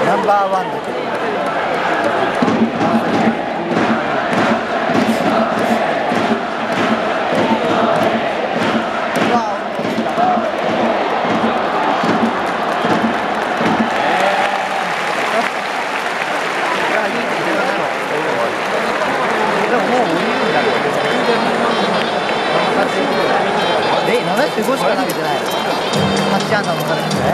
ナンバーワンだけど。75しか投げてない。8安打もされてね。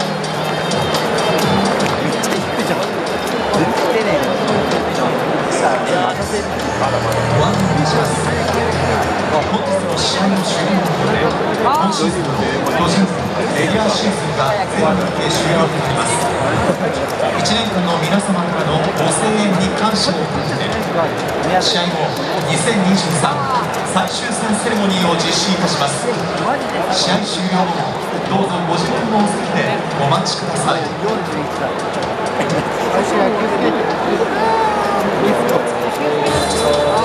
めっちゃ低いじゃん。全然来てねえよ。さあ、待たせる。 ご案内します。本日の試合の終了で、今シーズンの巨人レギュラーシーズンが全て終了となります。1年間の皆様からのご声援に感謝を込めて、試合後2023最終戦セレモニーを実施いたします。試合終了後、どうぞご自分のお席でお待ちください。 41だ。